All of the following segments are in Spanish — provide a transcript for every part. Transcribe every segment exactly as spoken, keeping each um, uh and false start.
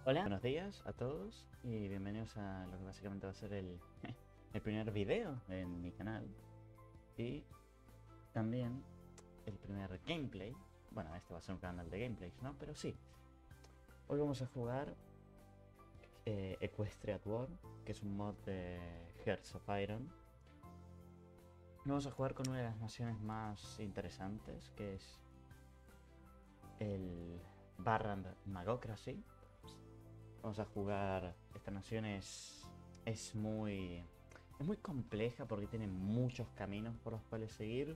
Hola, buenos días a todos y bienvenidos a lo que básicamente va a ser el, el primer video en mi canal y también el primer gameplay. Bueno, este va a ser un canal de gameplays, ¿no? Pero sí, hoy vamos a jugar eh, Equestria at War, que es un mod de Hearts of Iron. Vamos a jugar con una de las naciones más interesantes, que es el Barrand Magocracy. Vamos a jugar. Esta nación es. Es muy. Es muy compleja porque tiene muchos caminos por los cuales seguir.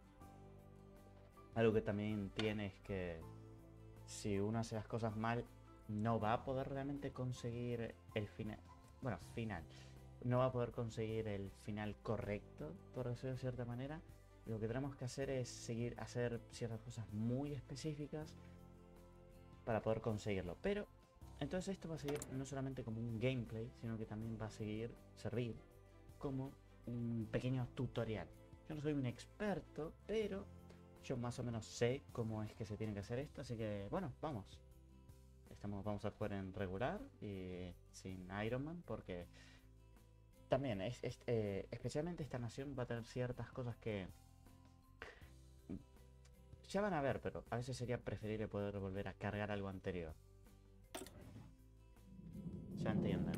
Algo que también tiene es que si uno hace las cosas mal, no va a poder realmente conseguir el final. Bueno, final. No va a poder conseguir el final correcto, por decirlo de cierta manera. Lo que tenemos que hacer es seguir hacer ciertas cosas muy específicas para poder conseguirlo. Pero entonces esto va a seguir no solamente como un gameplay, sino que también va a seguir servir como un pequeño tutorial. Yo no soy un experto, pero yo más o menos sé cómo es que se tiene que hacer esto, así que bueno, vamos. Estamos, vamos a jugar en regular y sin Iron Man porque también es, es eh, especialmente esta nación va a tener ciertas cosas que ya van a ver, pero a veces sería preferible poder volver a cargar algo anterior. Ya entienden.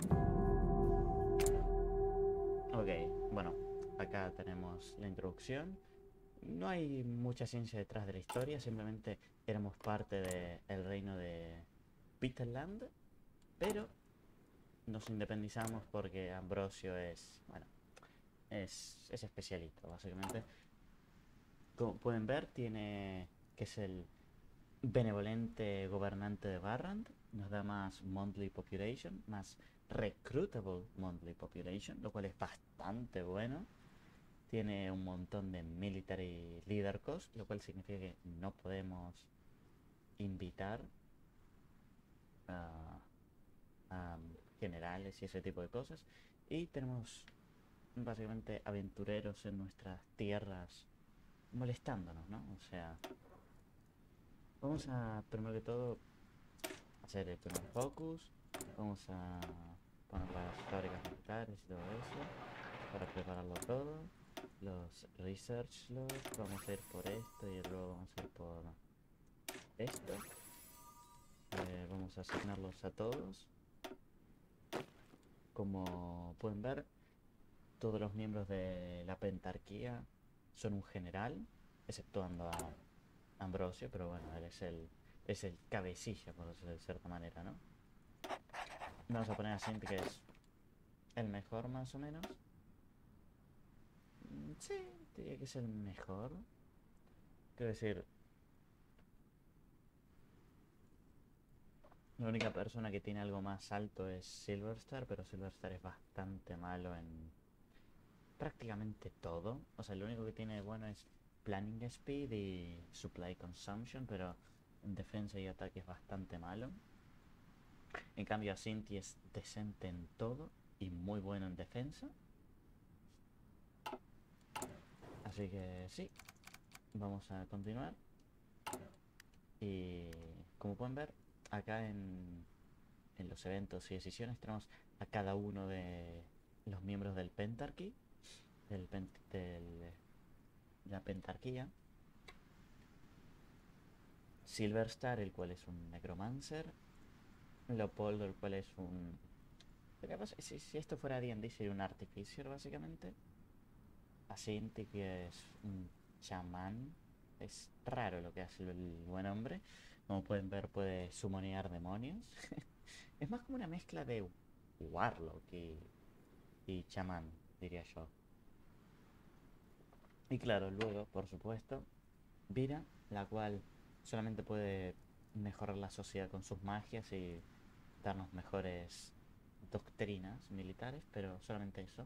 Ok, bueno, acá tenemos la introducción. No hay mucha ciencia detrás de la historia, simplemente éramos parte del reino de Peterland, pero nos independizamos porque Ambrosio es, bueno, es, es especialito, básicamente. Como pueden ver, tiene que es el benevolente gobernante de Barrand, nos da más monthly population, más recruitable monthly population, lo cual es bastante bueno. Tiene un montón de military leader cost, lo cual significa que no podemos invitar a, a generales y ese tipo de cosas. Y tenemos básicamente aventureros en nuestras tierras molestándonos, ¿no? O sea, vamos a, primero que todo, hacer el primer focus. Vamos a poner las fábricas militares y todo eso para prepararlo todo. Los research logs, vamos a ir por esto y luego vamos a ir por esto. Eh, vamos a asignarlos a todos. Como pueden ver, todos los miembros de la pentarquía son un general, exceptuando a Ambrosio, pero bueno, él es el, es el cabecilla, por decirlo de cierta manera, ¿no? Vamos a poner a Sint, que es el mejor más o menos. Mm, Sí, diría que es el mejor. Quiero decir, la única persona que tiene algo más alto es Silverstar, pero Silverstar es bastante malo en prácticamente todo. O sea, lo único que tiene bueno es Planning Speed y Supply Consumption, pero en defensa y ataque es bastante malo. En cambio, Cinti es decente en todo y muy bueno en defensa. Así que sí, vamos a continuar. Y como pueden ver, acá en, en los eventos y decisiones tenemos a cada uno de los miembros del Pentarchy, del, pen, del de la Pentarquía. Silverstar, el cual es un Necromancer. Leopoldo, el cual es un... Si, si esto fuera D and D sería un Artificer, básicamente. Asinti, que es un chamán. Es raro lo que hace el buen hombre. Como pueden ver, puede summonear demonios. Es más como una mezcla de Warlock y, y chamán, diría yo. Y claro, luego, por supuesto, Vira, la cual solamente puede mejorar la sociedad con sus magias y darnos mejores doctrinas militares, pero solamente eso.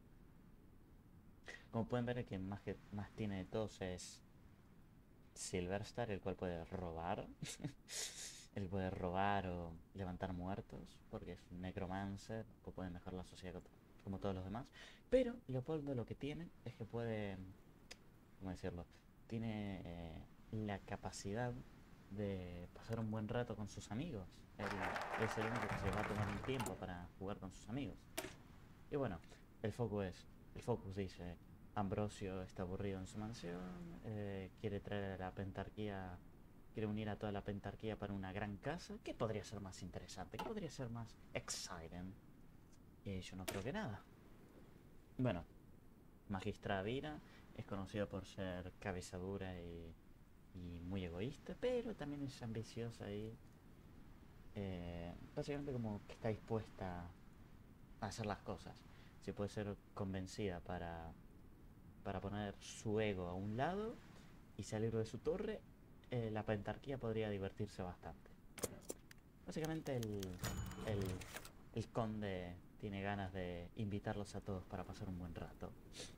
Como pueden ver, el que más, que más tiene de todos es Silverstar, el cual puede robar. Él puede robar o levantar muertos, porque es un necromancer, o puede mejorar la sociedad como todos los demás. Pero Leopoldo lo que tiene es que puede, ¿cómo decirlo? Tiene eh, la capacidad de pasar un buen rato con sus amigos. Él es el único que se va a tomar un tiempo para jugar con sus amigos. Y bueno, el focus es, el focus dice, Ambrosio está aburrido en su mansión, eh, quiere traer a la pentarquía, quiere unir a toda la pentarquía para una gran casa. ¿Qué podría ser más interesante? ¿Qué podría ser más exciting? Y yo no creo que nada. Bueno, Magistra Vira es conocido por ser cabeza dura y, y muy egoísta, pero también es ambiciosa y eh, básicamente como que está dispuesta a hacer las cosas. Si puede ser convencida para, para poner su ego a un lado y salir de su torre, eh, la pentarquía podría divertirse bastante. Básicamente el, el, el conde tiene ganas de invitarlos a todos para pasar un buen rato.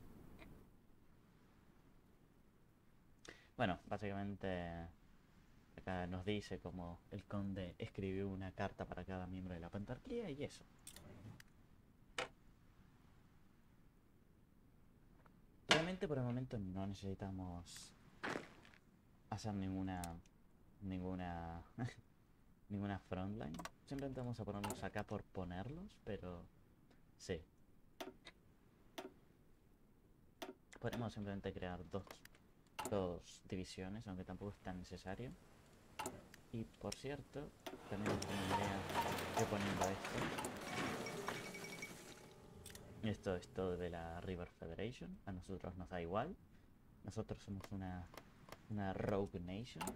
Bueno, básicamente acá nos dice como el conde escribió una carta para cada miembro de la pentarquía y eso. Realmente por el momento no necesitamos hacer ninguna ninguna ninguna frontline. Simplemente vamos a ponerlos acá por ponerlos, pero sí. Podemos simplemente crear dos, dos divisiones, aunque tampoco es tan necesario. Y por cierto, también terminaré yo poniendo esto. Esto es todo de la River Federation. A nosotros nos da igual. Nosotros somos una, una Rogue Nation.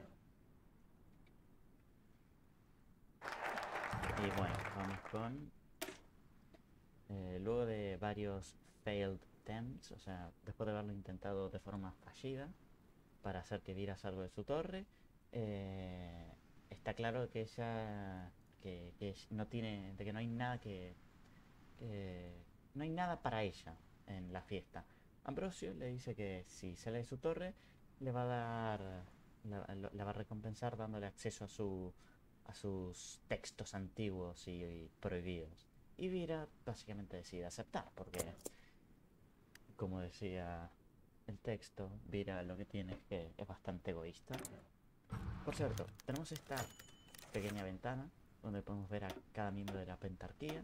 Y bueno, vamos con... Eh, luego de varios failed attempts, o sea, después de haberlo intentado de forma fallida para hacer que Vira salga de su torre, eh, está claro que ella... Que, que no tiene... De que no hay nada que... que no hay nada para ella en la fiesta. Ambrosio le dice que si sale de su torre, le va a dar... La, la va a recompensar dándole acceso a su a sus textos antiguos y, y prohibidos. Y Vira básicamente decide aceptar, porque, como decía el texto, Vira lo que tiene es que es bastante egoísta. Por cierto, tenemos esta pequeña ventana donde podemos ver a cada miembro de la pentarquía.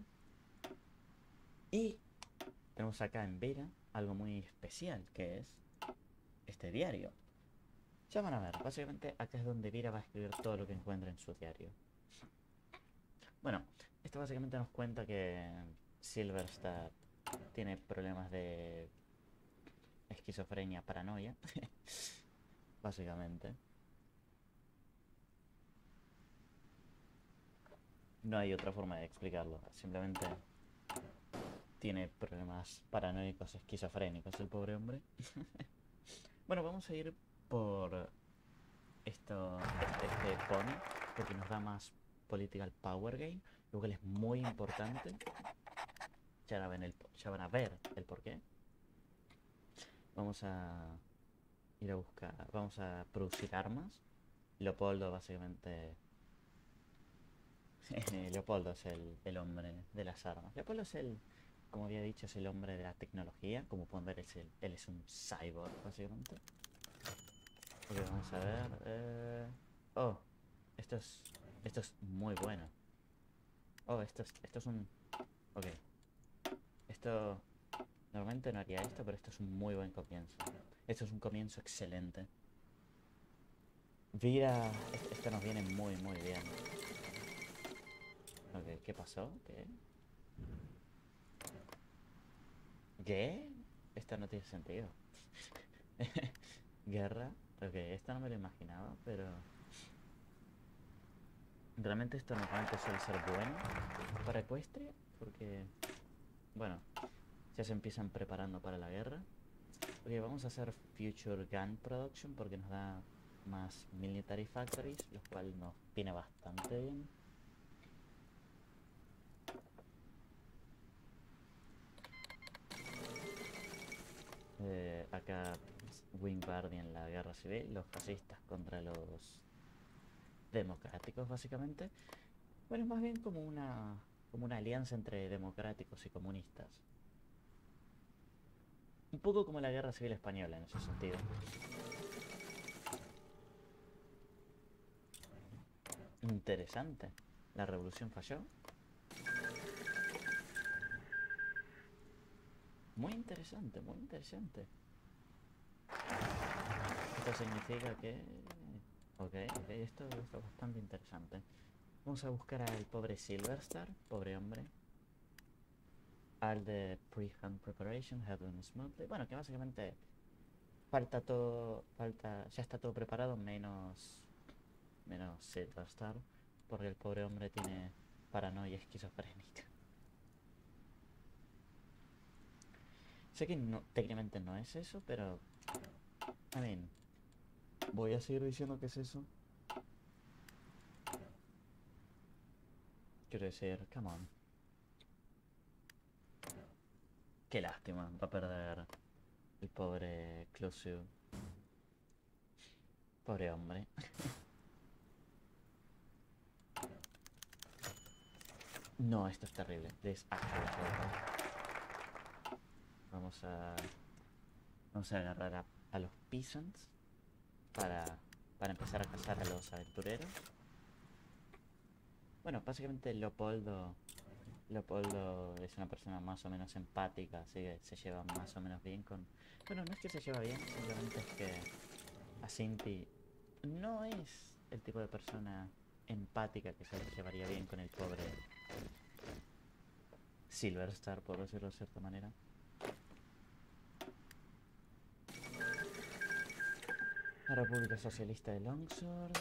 Y tenemos acá en Vira algo muy especial, que es este diario. Ya van a ver, básicamente acá es donde Vira va a escribir todo lo que encuentra en su diario. Bueno, esto básicamente nos cuenta que Silverstar tiene problemas de esquizofrenia, paranoia, básicamente. No hay otra forma de explicarlo, simplemente tiene problemas paranoicos, esquizofrénicos el pobre hombre. Bueno, vamos a ir por esto, este, este pony, porque nos da más political power game, lo cual es muy importante. Ya van, el, ya van a ver el porqué. Vamos a ir a buscar, vamos a producir armas. Leopoldo básicamente... Leopoldo es el, el hombre de las armas. Leopoldo es el, como había dicho, es el hombre de la tecnología. Como pueden ver, es el, él es un cyborg, básicamente. Ok, vamos a ver. Eh... Oh, esto es, esto es muy bueno. Oh, esto es, esto es un... Ok. Esto... Normalmente no haría esto, pero esto es un muy buen comienzo. Esto es un comienzo excelente. Vira... Esto nos viene muy, muy bien. Ok, ¿qué pasó? ¿Qué? ¿Qué? Esto no tiene sentido. Guerra. Ok, esto no me lo imaginaba, pero... Realmente esto normalmente suele ser bueno para Equestria, porque... Bueno, ya se empiezan preparando para la guerra. Ok, vamos a hacer Future Gun Production porque nos da más Military Factories, lo cual nos viene bastante bien. Eh, acá Wingardium en la guerra civil, los fascistas contra los democráticos básicamente. Bueno, es más bien como una, como una alianza entre democráticos y comunistas. Un poco como la guerra civil española en ese sentido. Interesante. La revolución falló. Muy interesante, muy interesante. Esto significa que... Ok, ok, esto, esto es bastante interesante. Vamos a buscar al pobre Silverstar, pobre hombre. Al de Pre-Hunt Preparation, Have them smoothly. Bueno, que básicamente falta todo, falta, ya está todo preparado menos, menos Silverstar, porque el pobre hombre tiene paranoia esquizofrénica. Sé que no, técnicamente no es eso, pero... I mean, voy a seguir diciendo que es eso. Quiero decir, come on. Qué lástima, va a perder el pobre Closu. Pobre hombre. No, esto es terrible. This actually terrible. Vamos a... Vamos a agarrar a, a los peasants para, para empezar a cazar a los aventureros. Bueno, básicamente Leopoldo... Leopoldo es una persona más o menos empática, así que se lleva más o menos bien con... Bueno, no es que se lleva bien, simplemente es que Asinti no es el tipo de persona empática que se llevaría bien con el pobre Silverstar, por decirlo de cierta manera. La República Socialista de Longsword.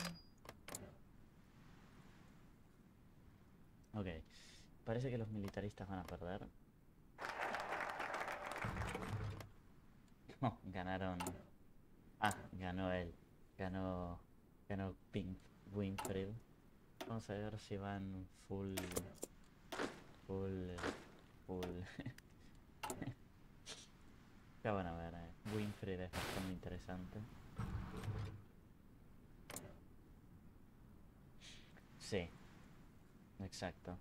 Ok, parece que los militaristas van a perder. No, ganaron. Ah, ganó él. Ganó. Ganó Pink Winfred. Vamos a ver si van full. Full. Full. Ya van a ver, eh. Winfred es bastante interesante. Sí, exacto.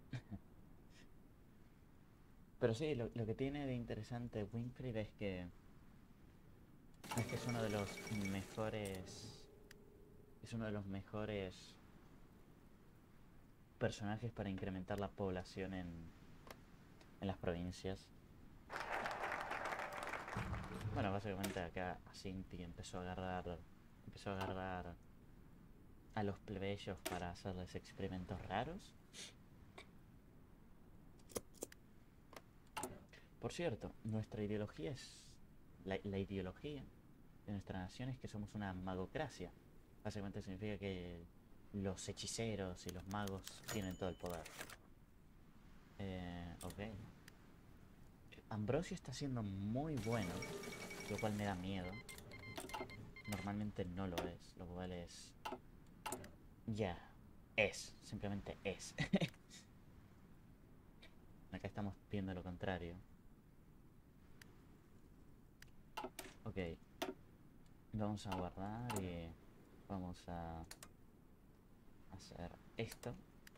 Pero sí, lo, lo que tiene de interesante Winfred es que. Es que es uno de los mejores. Es uno de los mejores personajes para incrementar la población en, en las provincias. Bueno, básicamente acá Asinti empezó a agarrar. Empezó a agarrar a los plebeyos para hacerles experimentos raros. Por cierto, nuestra ideología es... La, la ideología de nuestra nación es que somos una magocracia. Básicamente significa que los hechiceros y los magos tienen todo el poder. Eh, ok. Ambrosio está siendo muy bueno, lo cual me da miedo. Normalmente no lo es, lo cual es... Ya, yeah, es, simplemente es. Acá estamos viendo lo contrario. Ok. Vamos a guardar y vamos a hacer esto.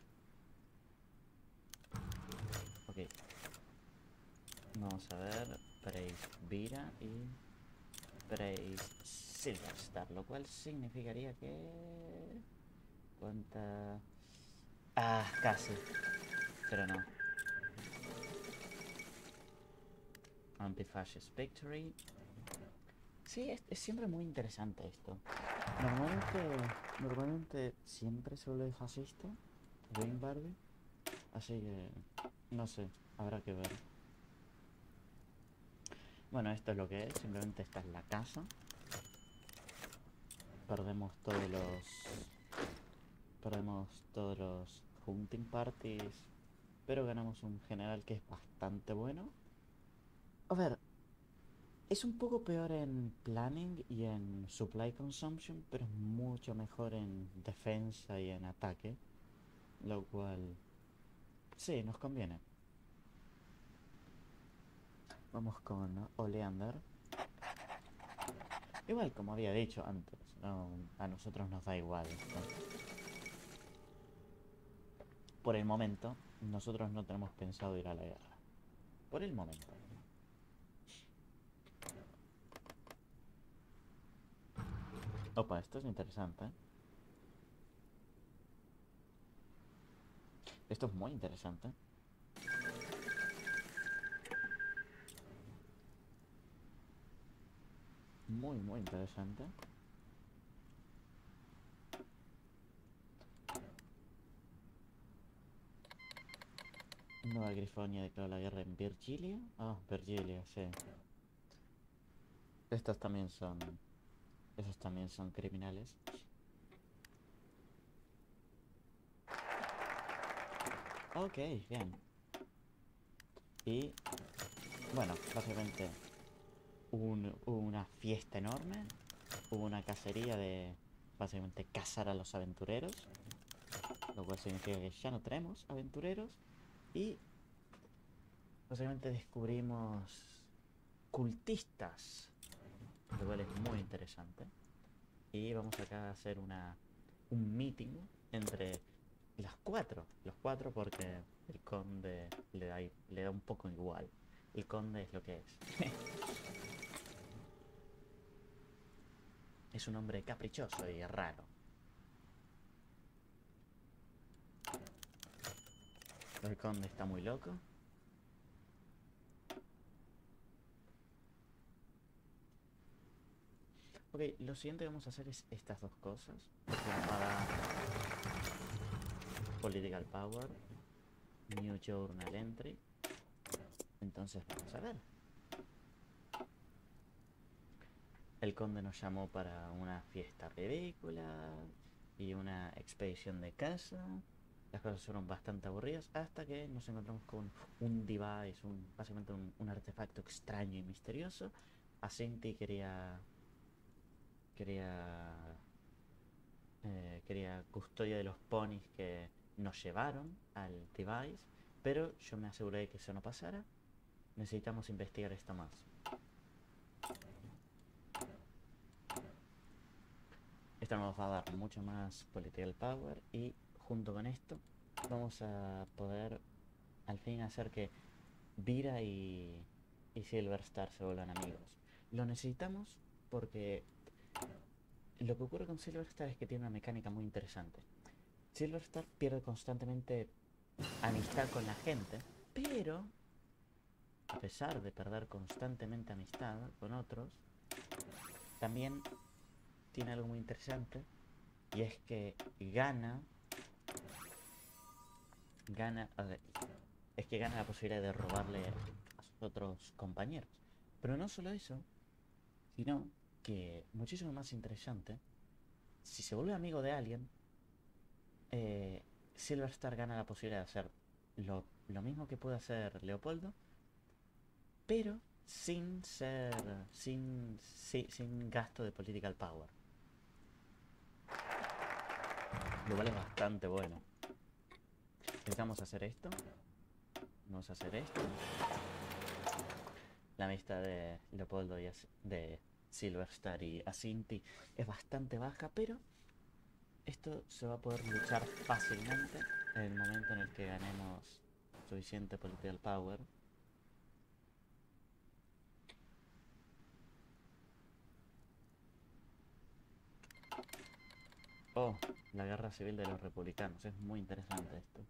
Ok. Vamos a ver. Praise Vira y Praise Silverstar, lo cual significaría que... ¿Cuánta? Ah, casi. Pero no. Anti-Fascist Victory. Sí, es, es siempre muy interesante esto. Normalmente, normalmente siempre se vuelve fascista, Green Barbie. Así que, no sé, habrá que ver. Bueno, esto es lo que es, simplemente esta es la casa. Perdemos todos los... Perdemos todos los hunting parties, pero ganamos un general que es bastante bueno. A ver, es un poco peor en planning y en supply consumption, pero es mucho mejor en defensa y en ataque, lo cual sí, nos conviene. Vamos con Oleander. Igual, como había dicho antes, no, a nosotros nos da igual esto. Por el momento, nosotros no tenemos pensado ir a la guerra. Por el momento. Opa, esto es interesante, ¿eh? Esto es muy interesante. Muy, muy interesante. Nueva Grifonia declaró la guerra en Virgilia. Ah, Virgilia, sí. Estos también son... Esos también son criminales. Ok, bien. Y... Bueno, básicamente... Un, una fiesta enorme. Hubo una cacería de... Básicamente cazar a los aventureros. Lo cual significa que ya no tenemos aventureros. Y... Básicamente descubrimos... Cultistas. Lo cual es muy interesante. Y vamos acá a hacer una... Un meeting entre... Los cuatro. Los cuatro porque... El conde le da, le da un poco igual. El conde es lo que es. Es un hombre caprichoso y raro. El conde está muy loco. Ok, lo siguiente que vamos a hacer es estas dos cosas. Llamada Political Power. New Journal Entry. Entonces vamos a ver. El conde nos llamó para una fiesta ridícula y una expedición de caza. Las cosas fueron bastante aburridas hasta que nos encontramos con un device, un, básicamente un, un artefacto extraño y misterioso. Asinti quería... Quería... Eh, quería custodia de los ponis que nos llevaron al device. Pero yo me aseguré de que eso no pasara. Necesitamos investigar esto más. Esto nos va a dar mucho más political power y junto con esto vamos a poder al fin hacer que Vira y, y Silverstar se vuelvan amigos. Lo necesitamos porque lo que ocurre con Silverstar es que tiene una mecánica muy interesante. Silverstar pierde constantemente amistad con la gente, pero a pesar de perder constantemente amistad con otros, también tiene algo muy interesante y es que gana gana a ver, es que gana la posibilidad de robarle a sus otros compañeros. Pero no solo eso, sino que muchísimo más interesante, si se vuelve amigo de alguien, eh, Silverstar gana la posibilidad de hacer lo, lo mismo que puede hacer Leopoldo, pero sin ser sin, sin, sin gasto de political power. Lo cual es bastante bueno. Necesitamos hacer esto. Vamos a hacer esto. La amistad de Leopoldo y As de Silverstar y Asinti es bastante baja, pero esto se va a poder luchar fácilmente en el momento en el que ganemos suficiente political power. Oh, la guerra civil de los republicanos. Es muy interesante esto.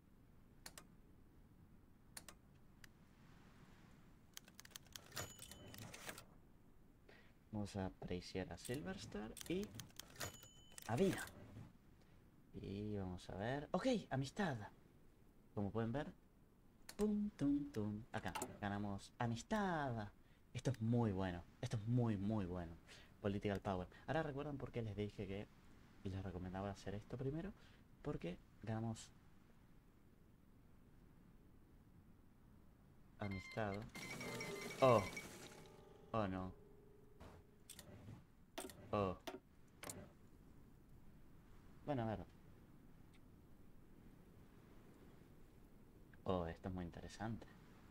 Vamos a apreciar a Silverstar y a Vira. Y vamos a ver... Ok, amistad. Como pueden ver... Pum, tum, tum. Acá, ganamos amistad. Esto es muy bueno. Esto es muy, muy bueno. Political power. Ahora recuerdan por qué les dije que... Y les recomendaba hacer esto primero. Porque ganamos... Amistad. Oh. Oh, no. Oh. Bueno, a ver. Oh, esto es muy interesante.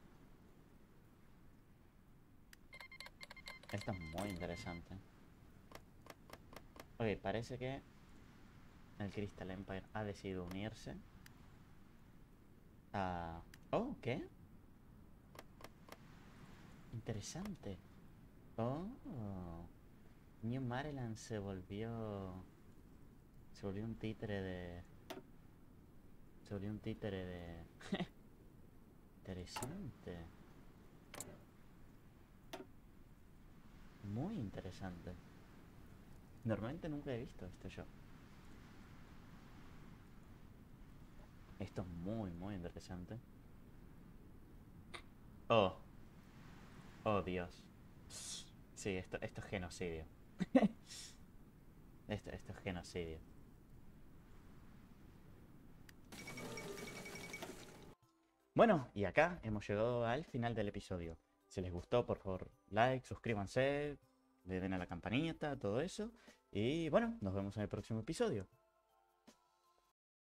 Esto es muy interesante. Ok, parece que el Crystal Empire ha decidido unirse a... Oh, ¿qué? Interesante. Oh. New Maryland se volvió... Se volvió un títere de... Se volvió un títere de... Interesante. Muy interesante. Normalmente nunca he visto esto yo. Esto es muy, muy interesante. Oh. Oh, Dios. Sí, esto, esto es genocidio. Esto, esto es genocidio. Bueno, y acá hemos llegado al final del episodio. Si les gustó, por favor, like, suscríbanse, le den a la campanita, todo eso. Y bueno, nos vemos en el próximo episodio.